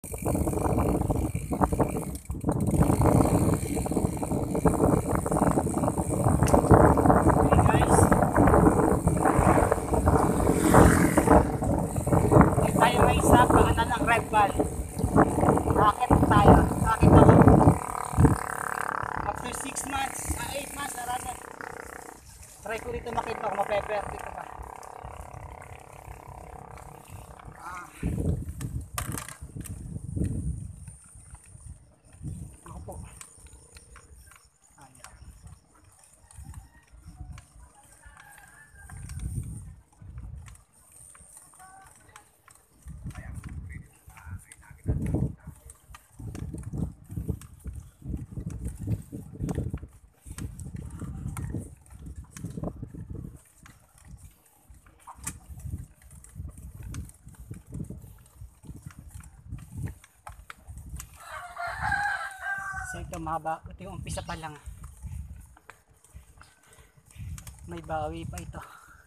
Try ko rito makita kung mape-perfect ko ba. Ako po. Ayan. So ito mahaba, ito yung umpisa pa lang. May bawi pa ito.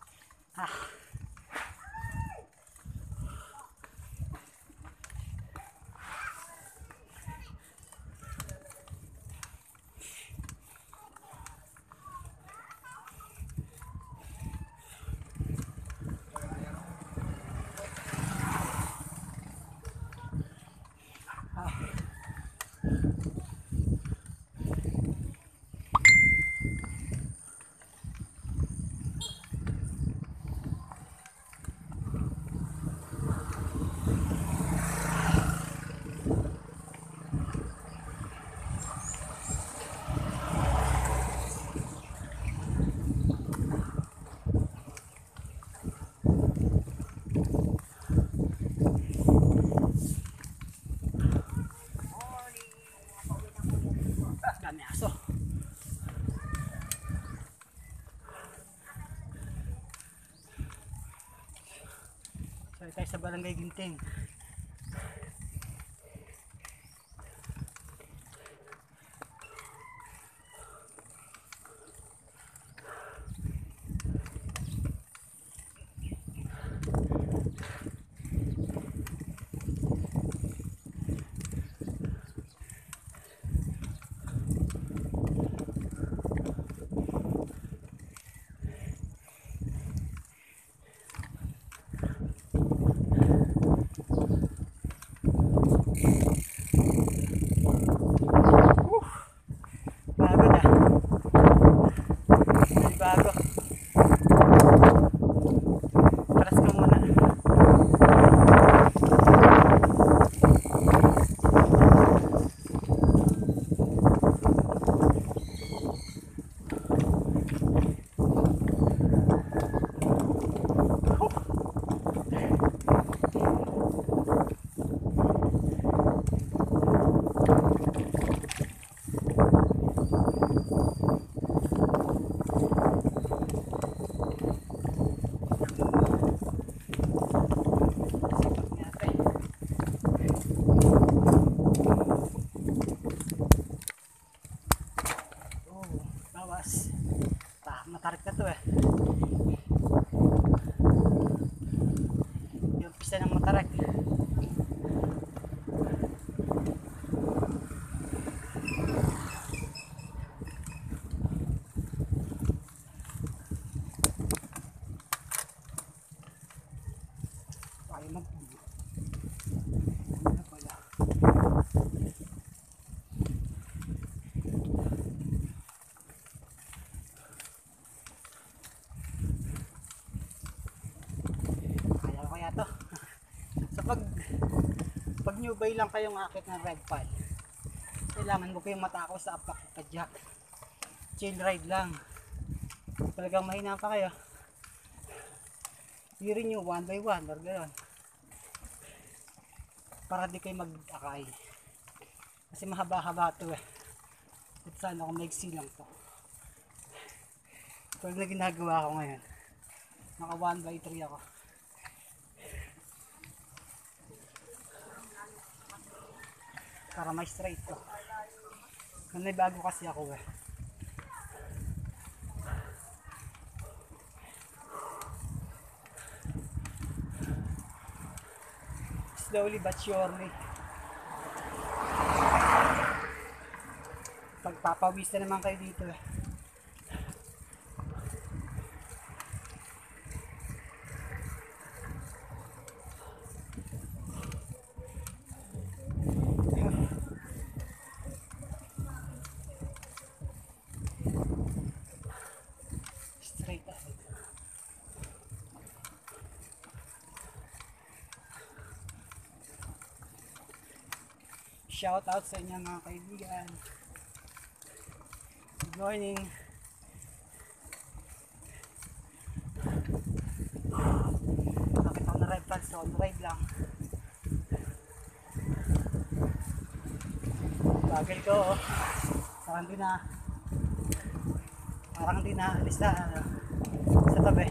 Dami aso. So tayo sa Barangay Ginting. Bago. Taras ka muna. Matarik na to eh. Yung pista ng matarik. Ay, to. So pag new bay lang kayong akit ng red pal, kailangan mo kayong matakos sa apak kadyak. Chill ride lang. Talagang mahina pa kayo, hirin nyo 1 by 1 or gano'n, para di kayo mag-akay kasi mahaba-haba to eh. At sana kung maigsi lang to. Pag na ginagawa ko ngayon, naka 1 by 3 ako. Para may straight to. May bago kasi ako eh. Slowly but surely. Pagpapawis na naman kayo dito eh. Straight ahead. Shout out sa inyo mga kaibigan. Good morning. Bakit ako na ride pan? So on ride lang. Bagal ko oh. Parang hindi na alis na sa tabi.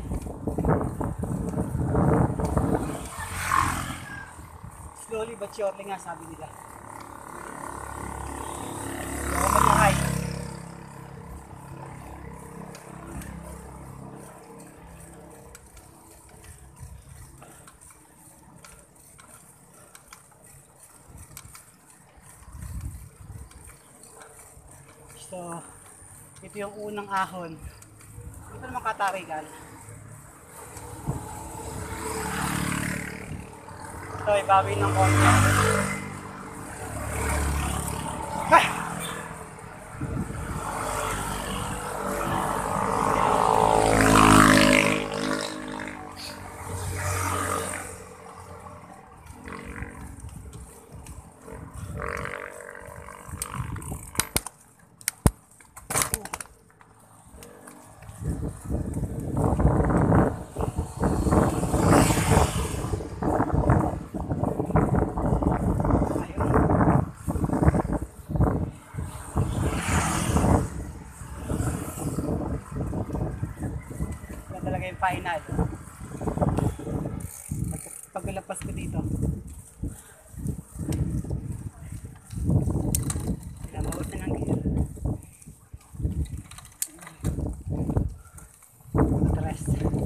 Slowly but surely nga sabi nila. Ako mag-high. So, ito yung unang ahon. Ito naman katarikan. Ito, ibawi ng konti. Ah! Talaga yung final. Paglapas ko dito. Pinamawag na ng gear. Rest.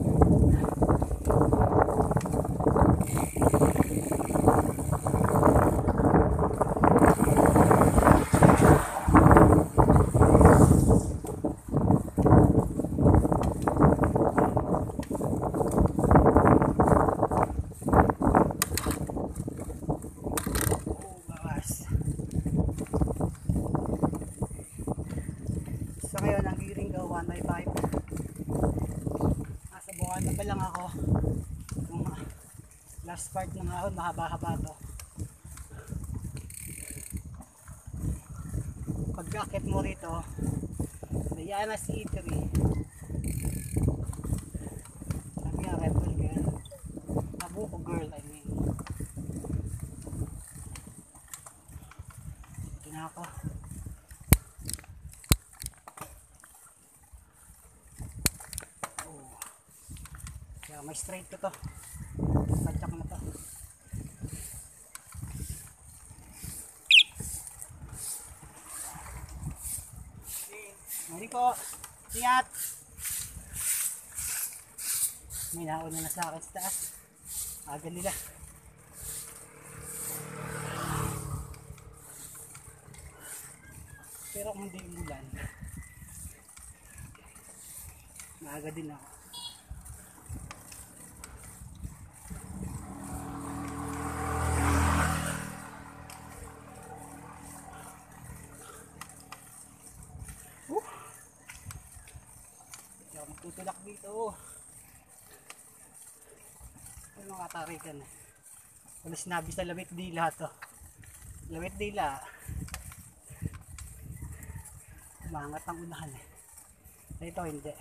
So ngayon ang gearing daw 1x5. Nasa Bukana pa lang ako. Yung last part ng ahon mahaba-haba to. Pag-akit mo rito, Diana C3. Sabi nga Red Bull girl. Abuko girl I mean. Ito na ako. May straight ko to. Padyak na to. Mali po. Ingat. May nauna na sa akin sa taas. Aga nila. Pero kung hindi umulan, maaga din ako. Tutulak dito. Ano katarikan eh. Wala sinabi sa lawit dila to. Lawit dila. Umangat ang unahan eh. Ito hindi.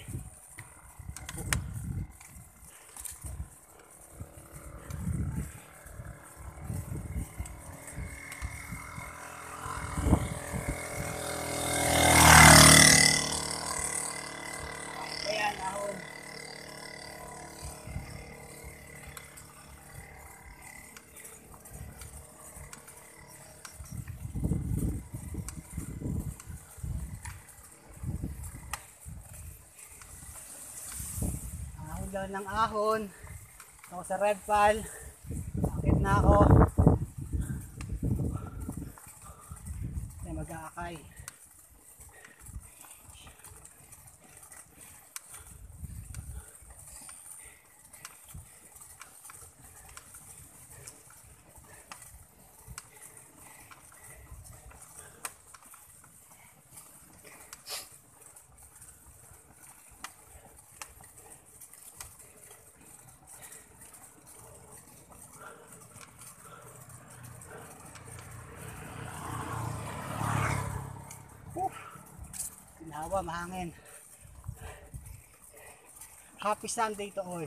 Ahon ng ahon. Ako sa red pal. Akit na ako. Ay mag-aakay. tawa, mahangin. Happy Sunday to all.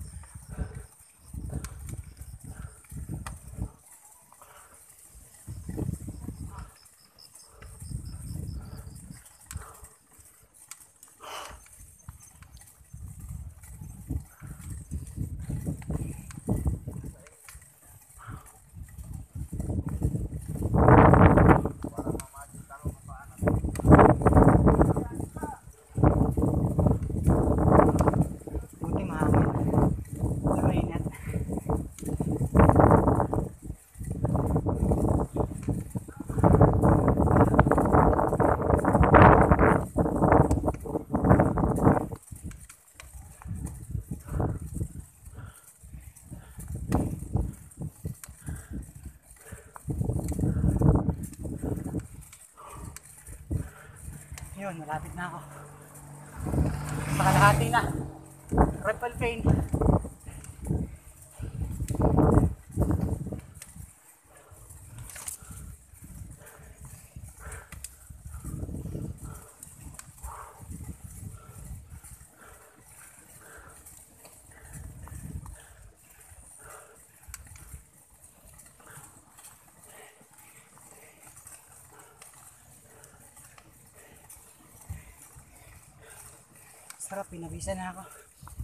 Buti mahangin. Pero init. Yun, malapit na ako. Sa kalahati na. Ripple pain. Sarap, pinabisa na ako.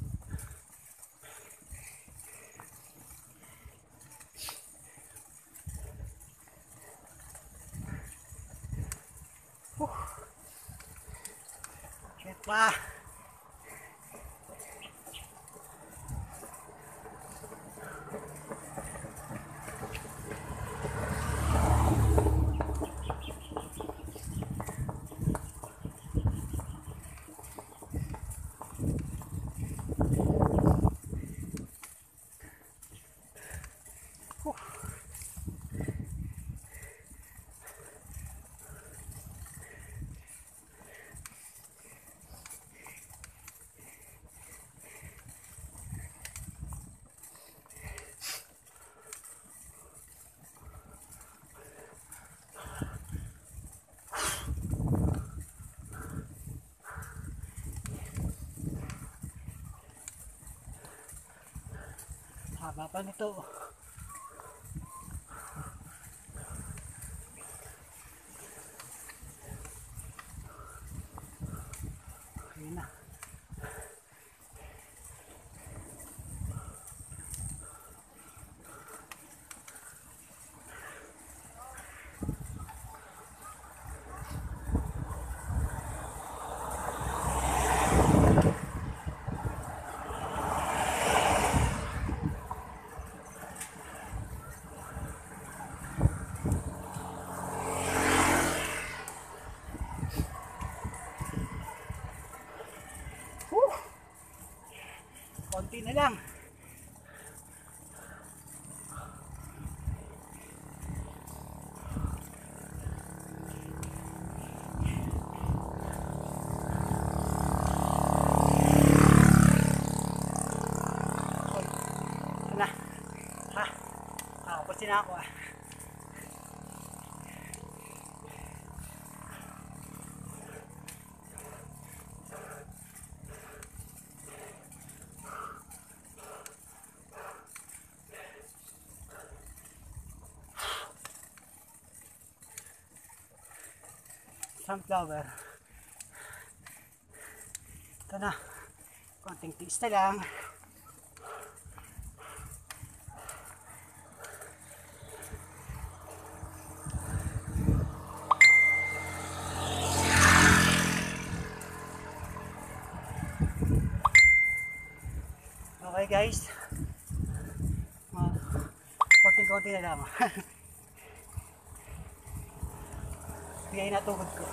Shit pa. Haba pa nito. Ayun na. Konti na lang. Na. Kasi na ako ah. Sunflower. Ito na. Konting tiis na lang. Okay guys. Konting-konti na lang. Bigay na tugod ko.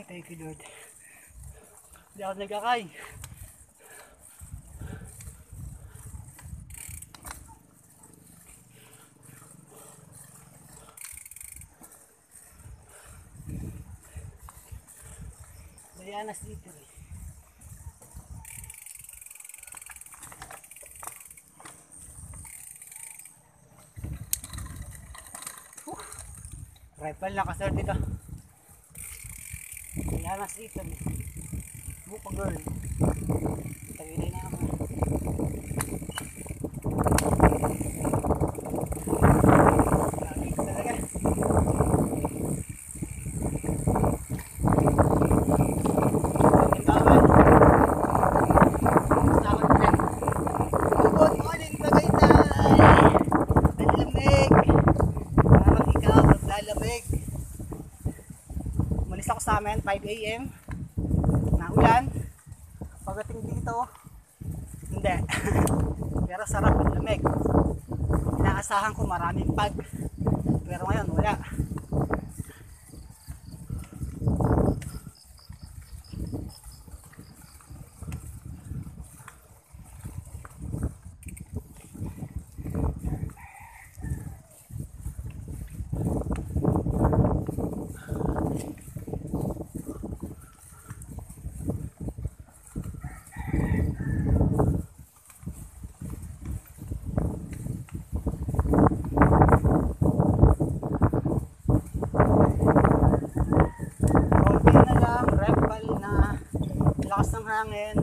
Ay, thank you Lord. Hindi ako nagkakay. Dayanas dito eh. Rifle na kasar dito. Dayanas dito eh. Buka girl. Tagilay na ako. Lagi ko talaga. Good morning, Tagaytay! Ang lamig! Parang ikaw, maglalamig. Umalis ako sa amin, 5 AM. Naulan. Pagdating dito, hindi. Pero sarap, ang lamig. Inaasahan ko maraming pag. Pero ngayon, wala. Lakas ng hangin.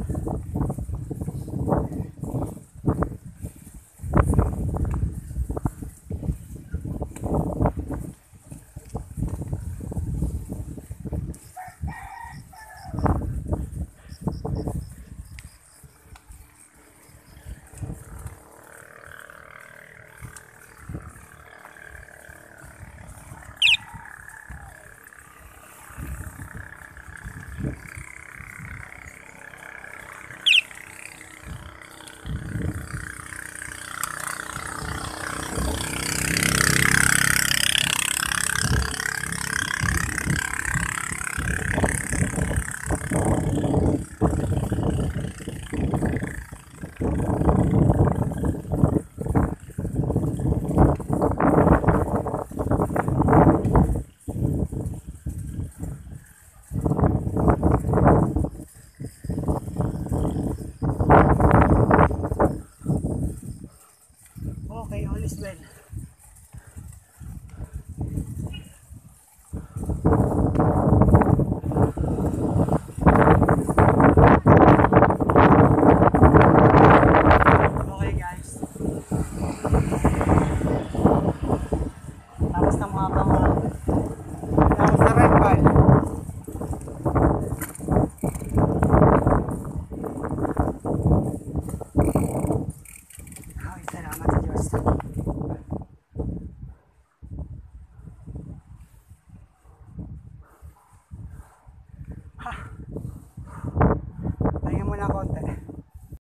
Okay, all is well. Okay guys. Tapos na mga pangalan. Tapos na red ball. Okay, salamat sa Diyos.